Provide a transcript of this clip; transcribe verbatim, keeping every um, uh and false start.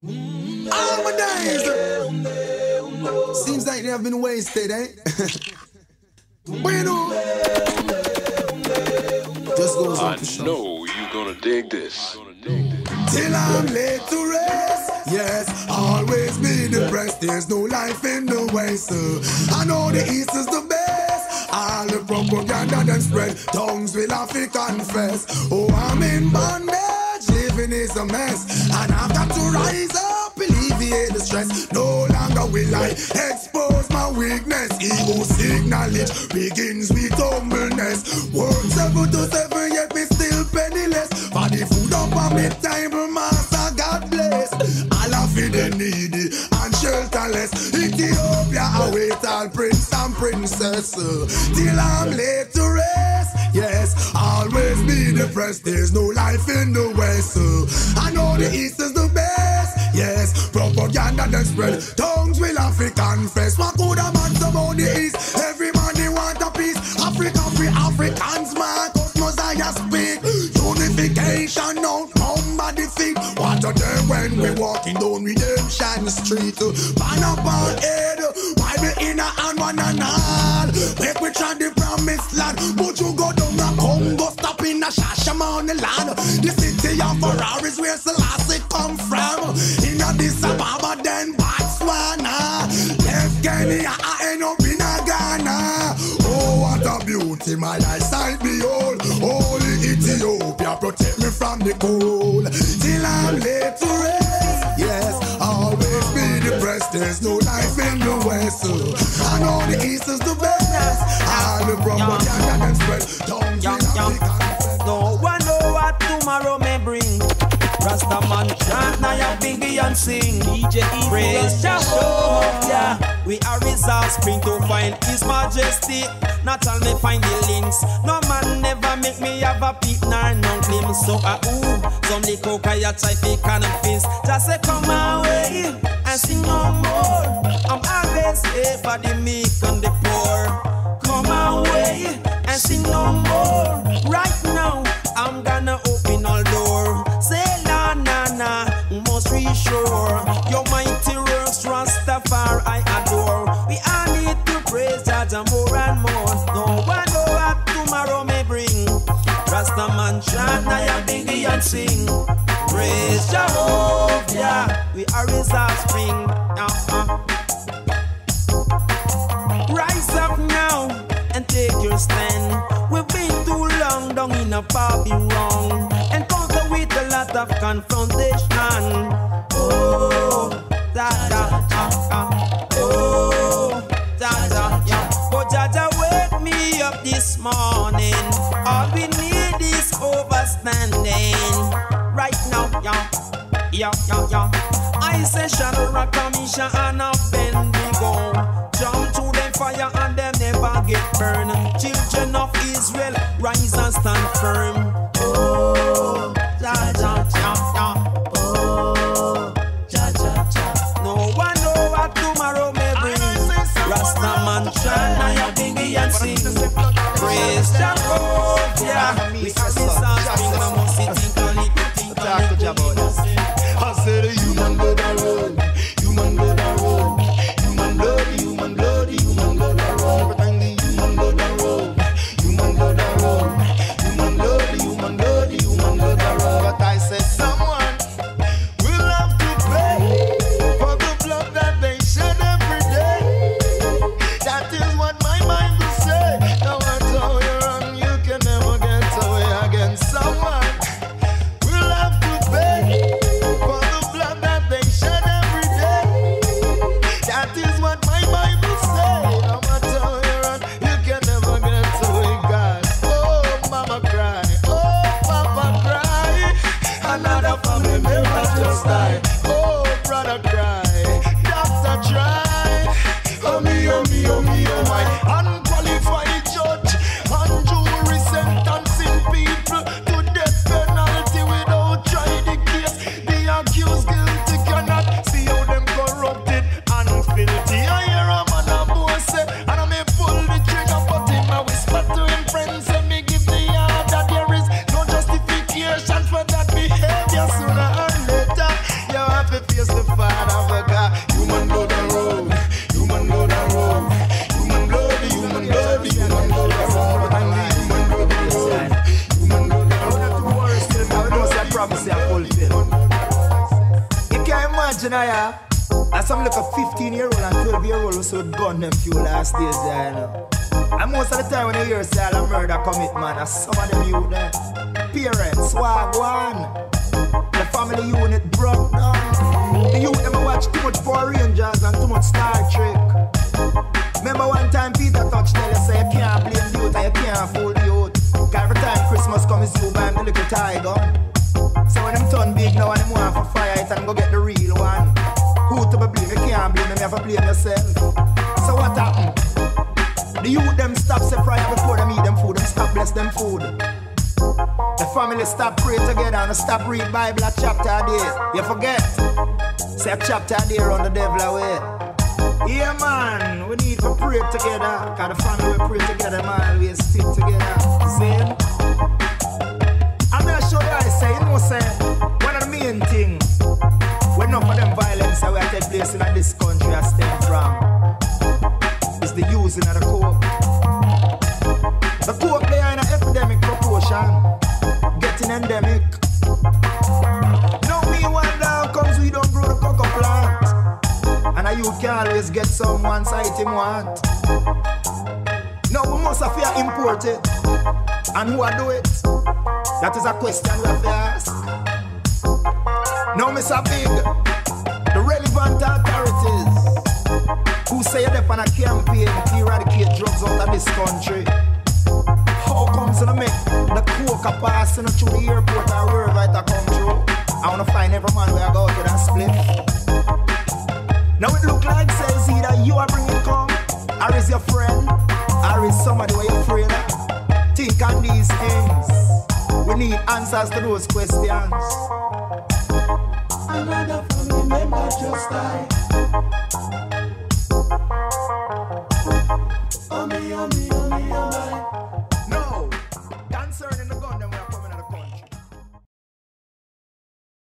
All my days. Seems like they have been wasted, eh? Bueno. Just goes on to show. I know you're gonna dig this. Till I'm laid to rest. Yes, always be depressed. There's no life in the West. Uh, I know the East is the best. All the propaganda done spread. Tongues will have to confess. Oh, I'm in bondage. Living is a mess. And I've got to rise up, alleviate the stress. No longer will I expose my weakness. Ego acknowledge begins with humbleness. Work seven to seven, yet me still penniless. For the food up on me table, master, God bless. All of it the needy and shelterless. Ethiopia await all prince and princess. uh, Till I'm laid to rest. Yes, always be depressed. There's no life in the West. uh, I know the East is the best. Yes, propaganda then spread. Tongues will have to confess. What could a man about the East? Every man they want a piece. Africa free Africans, man. Cause Messiah speak. Unification now, come by the feet. What a day when we walking down Redemption Street. Ban up our head. Why we in a hand one and all? Make we try the promised land. But you go down a Congo, stop in a Shashamane land. The city of Ferraris where Selassie come from. In Addis Ababa, then Botswana. Left Kenya, I end up in a Ghana. Oh, what a beauty, my eyesight behold. Holy Ethiopia, protect me from the cold. Till I'm laid to rest. Yes, always be depressed. There's no life in the West. I know the East is the best. All the propaganda can spread. Don't you No one know what tomorrow may bring. Rasta man chant, now you big and sing. D J praise Jehovah. We are his offspring to find his majesty. Not all me find the links. No man never make me have a peep nor no glimpse. So ah uh, ooh, some the coca ya try fi confess. Just say come away and sing no more. I'm always here for the meek and the poor. Come away and sing no more. Right now I'm gonna open all door. Say na na na, must reassure. Your mighty works, Rastafari I adore. We all need to praise Jah more and more. No one know what tomorrow may bring. Rasta man chant, now you big and sing. Praise Jehovah, we are his offspring. Uh-huh. Rise up now and take your stand. We've been too long down in a far be wrong. Encounter with a lot of confrontation. Oh, da da da da. Oh, da da yeah. But Jaja wake me up this morning. All we need is overstanding. Right now, yeah, yeah, yeah, yeah. I say Shadrach, Meshach, and Abednego. Jump to the fire and them never get burned. Children of Israel, rise and stand firm. Oh, ja ja ja ja. Oh, ja ja ja. No one know what tomorrow may bring. Rasta man chant, now you big and sing. Praise Jehovah. We are the offspring, we must sit in quality. Talk to Jehovah. I said human blood a run, human blood a run, human blood, human blood, human blood a run. Every time the human blood a run, human blood a run, human blood, human blood, human blood a run. But I said someone will have to pay for the blood that they shed every day. That is what my Bible says. No matter how you run, you can never get away again. Someone will have to pay for the blood that they shed every day. That is what my Bible says. No matter how you run, you can never get away, God. Oh, mama cry. Oh, papa cry. Another family member just died. Oh, brother cry. Doctor try. Oh me, oh me, oh me, oh my. Unqualified judge and jury sentencing people to death penalty without trying the case. The accused guilty cannot see how them corrupted and filthy. I hear a man a boy say, and I may pull the trigger, but him I whisper to him friends, and me give the yard that there is no justification for that behavior. Sooner or later, you have to face the imagine I uh, as some look a fifteen year old and twelve year old who would gun them few last days there, you know. And most of the time when you hear say all a murder commit, man, and some of them youth there, parents, swag one, the family unit broke down. The youth them watch too much Power Rangers and too much Star Trek. Remember one time Peter Touch tell you say you can't blame the youth and you can't fool the youth. Cause every time Christmas comes you buy him the little tie gun. So when them turn big now and them want for fire it and go get the real one. Who to be blame? You can't blame them, you have to blame yourself. So what happened? The youth them stop separate before them eat them food, them stop bless them food. The family stop pray together and stop read Bible a chapter a day. You forget? Say a chapter a day run the devil away. Yeah man, we need to pray together. Cause the family we pray together, man, we stick together. See? I'm not sure what I say, you know say, one of the main things when enough of them violence that will take place in this country I stem from is the using of the coke. The coke they are in an epidemic proportion, getting endemic. Now me wonder how comes we don't grow the cocoa plant, and a youth can always get some one side him want. Now we must have to import it, and who I do it? That is a question we have to ask. Now Mister Big, the relevant authorities who say they're on a campaign to eradicate drugs out of this country, how comes to make the coca passing through the airport or wherever it come through? I want to find every man where I go out with a split. Now it look like says either you are bringing come, or is your friend, or is somebody where you're afraid of. Think on these things. We need answers to those questions. Another family member just died. Oh me, oh me, oh me, oh my.